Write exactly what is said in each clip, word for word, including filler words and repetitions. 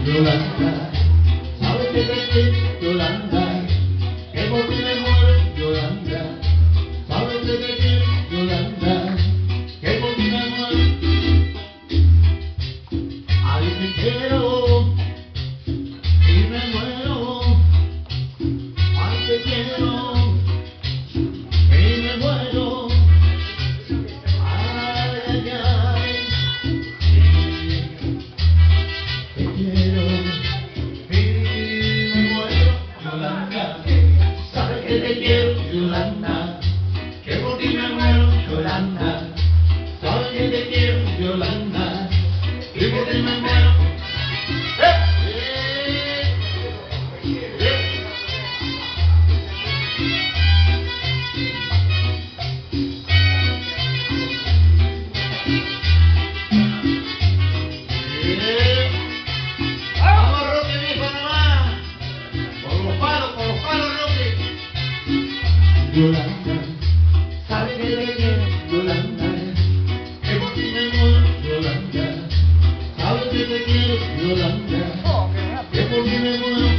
Yolanda, sabes que te quiero, Yolanda, que por ti me muero, Yolanda, sabes que te quiero, Yolanda, que por ti me muero. Ay, te quiero y me muero. Ay, te quiero y me muero. Ay, ay, ay. Te quiero y me muero, Yolanda. Sabes que te quiero, Yolanda, que por ti me muero, Yolanda. Sabes que te quiero, Yolanda, que por ti me muero. Yolanda, sabes que te quiero, Yolanda, que por ti me muero, Yolanda. Sabes que te quiero, Yolanda, que por ti me muero.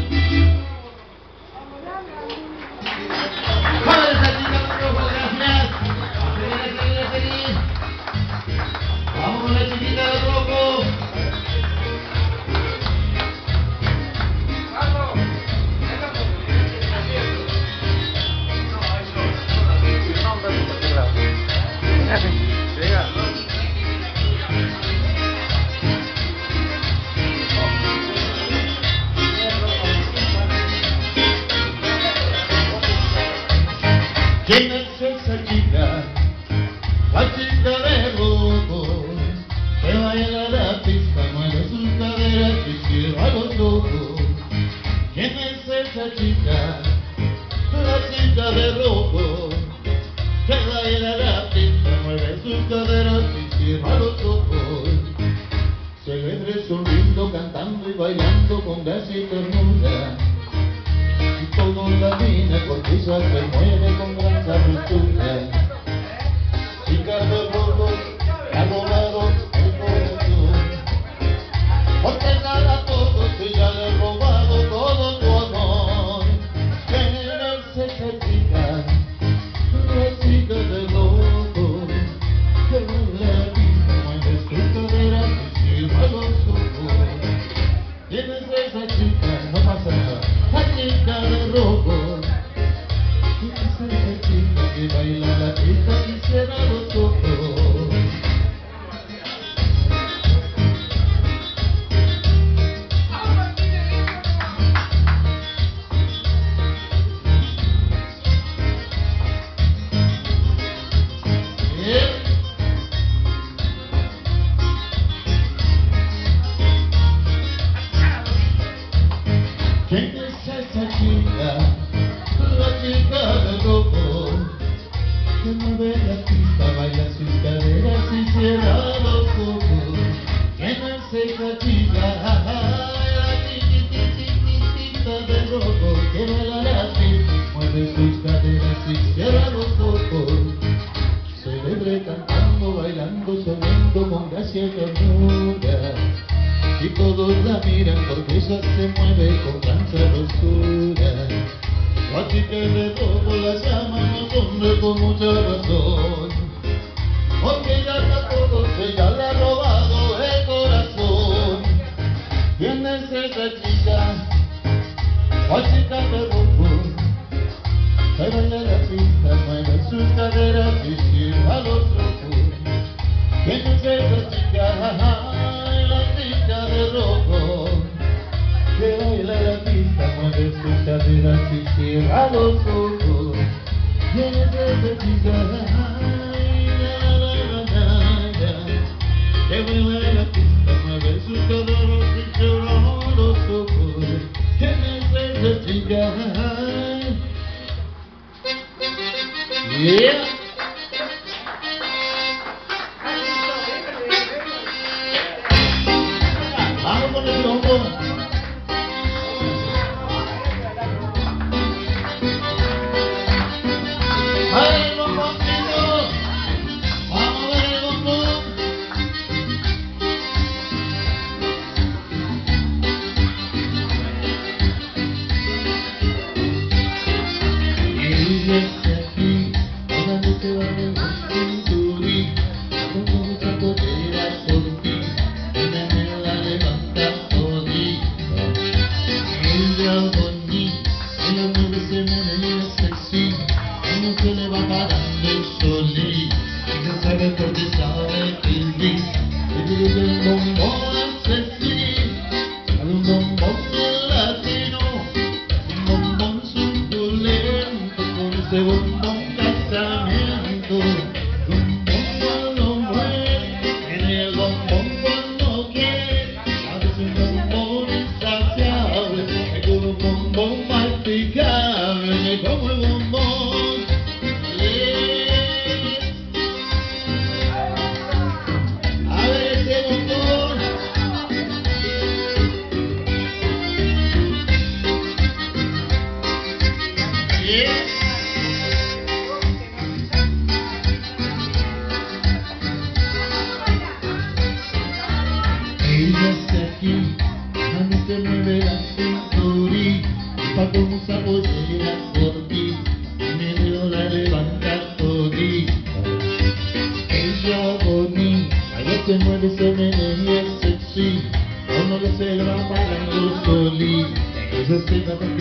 ¡Vamos esa chica, gracias! ¡Feliz, feliz, feliz! ¡Vamos con la chiquita de rojo! ¿Quién es esa chica? La chica de rojo, que baila la pista, mueve sus caderas y cierra los ojos. ¿Quién es esa chica? La chica de rojo, que baila la pista, mueve sus caderas y cierra los ojos. Se ve sonriendo, cantando y bailando con gracia y ternura. Y todos la miran porque ella se mueve con gran sabrosura. Chica de rojo, ha robado el corazón, porque nada a todos ella le ha robado todo tu amor. ¿Quién es esa chica? La chica de rojo, que la pista, mueve sus caderas y cierra los ojos. ¿Quién es esa chica? No pasa nada. La chica de rojo, ¿quién es esa chica que baila la pista y cierra los ojos? ¿Quién es esa chica? La chica de rojo, que mueve la pista, baila sus caderas y cierra los ojos. ¿Quién es esa chica? La chiquitititita de rojo, que baila la pista, mueve sus caderas y cierra los ojos. Celebre cantando, bailando, sonriendo con gracia y ternura. Y todos la miran porque ella se mueve con gran sabrosura. La chica de rojo la llaman los hombres con mucha razón, porque ella a todos ella le ha robado el corazón. ¿Quién es esa chica? La chica de rojo, que baila la pista, mueve sus caderas y cierra los ojos. ¿Quién es esa chica? De rojo, que baila la pista, mueve sus caderas y cierra los ojos. ¿Quién es esa chica? Que baila la pista, mueve sus caderas y cierra los ojos. ¿Quién es esa chica? Yeah. Vamos con el trompo. ¡Ay, el bomboncito! ¡Vamos a ver el bombón! Respeta